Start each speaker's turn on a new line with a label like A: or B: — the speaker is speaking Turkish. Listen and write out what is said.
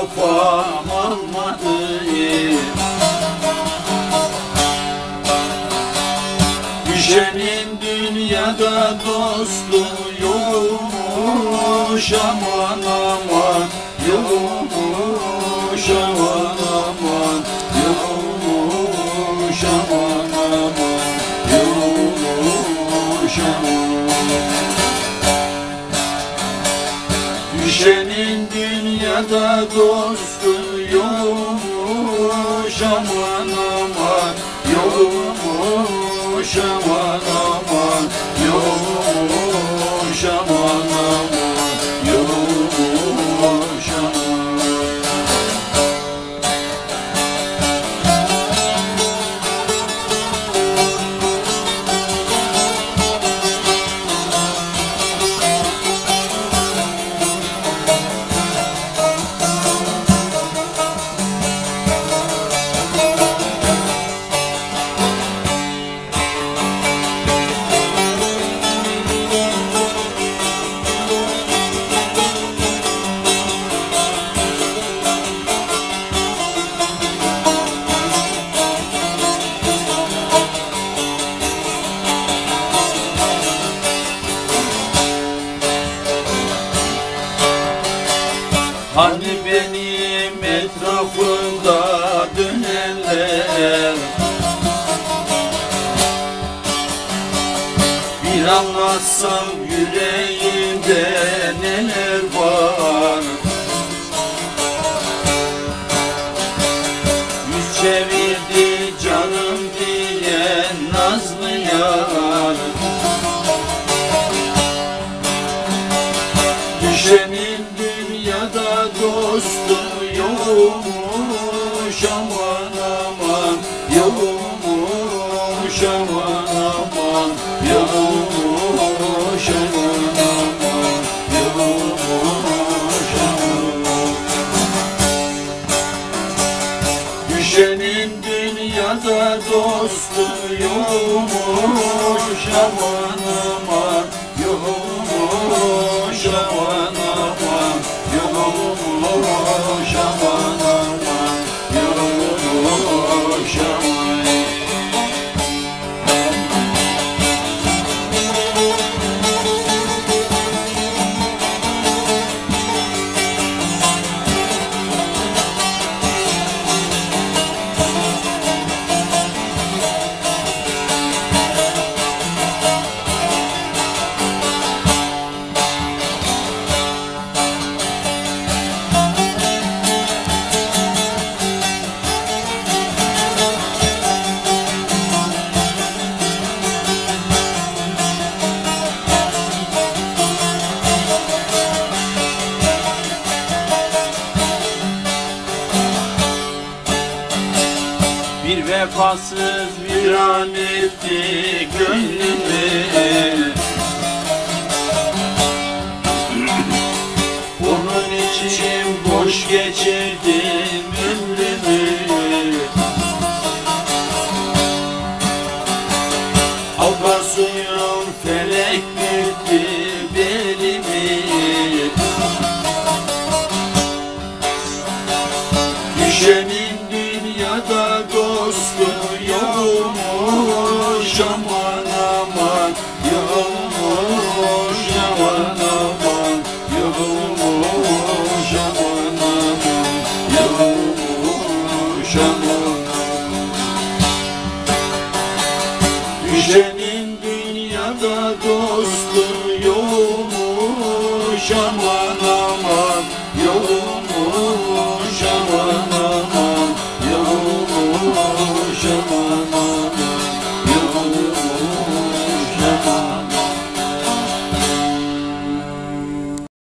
A: kafam almadı. Düşenin dünyada dostu yokmuş, aman aman yokmuş, aman aman yokmuş, aman aman yokmuş, aman. Düşenin dünyada dostu yokmuş, aman aman yokmuş, aman aman yokmuş, aman aman yokmuş, aman. Hani benim etrafımda dönenler, bir anlatsam yüreğimde neler var. Yüz çevirdi canım diyen nazlı yar. Düşenin dünyada dostu yokmuş, aman aman yokmuş, aman aman yokmuş, aman aman yokmuş, aman. Düşenin dünyada dostu yokmuş, aman aman yokmuş, aman aman yokmuş, aman aman yokmuş, aman. Bir vefasız viran etti gönlümü, onun için boş geçirdim ömrümü. Akarsuyum felek büktü belimi. Düşenin dünyada dostu yokmuş, aman aman yokmuş, aman aman yokmuş, aman aman yokmuş, aman. Düşenin dünyada dostu yokmuş, aman